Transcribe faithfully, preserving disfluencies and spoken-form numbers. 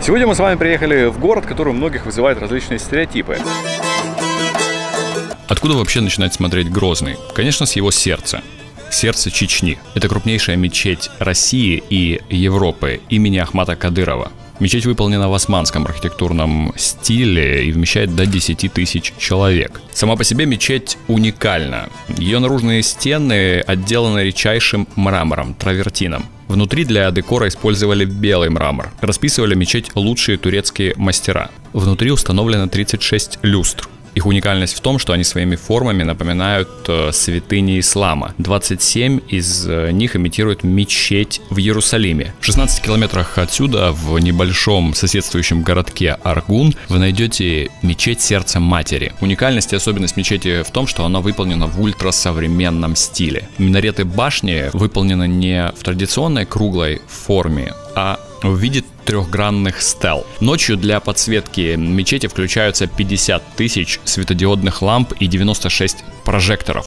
Сегодня мы с вами приехали в город, который у многих вызывает различные стереотипы. Откуда вообще начинать смотреть Грозный? Конечно, с его сердца. Сердце Чечни. Это крупнейшая мечеть России и Европы имени Ахмата Кадырова. Мечеть выполнена в османском архитектурном стиле и вмещает до десяти тысяч человек. Сама по себе мечеть уникальна. Ее наружные стены отделаны редчайшим мрамором, травертином. Внутри для декора использовали белый мрамор. Расписывали мечеть лучшие турецкие мастера. Внутри установлено тридцать шесть люстр. Их уникальность в том, что они своими формами напоминают э, святыни ислама. двадцать семь из э, них имитируют мечеть в Иерусалиме. В шестнадцати километрах отсюда, в небольшом соседствующем городке Аргун, вы найдете мечеть Сердца Матери. Уникальность и особенность мечети в том, что она выполнена в ультрасовременном стиле. Минареты башни выполнены не в традиционной круглой форме, а в виде трехгранных стел. Ночью для подсветки мечети включаются пятьдесят тысяч светодиодных ламп и девяносто шесть прожекторов.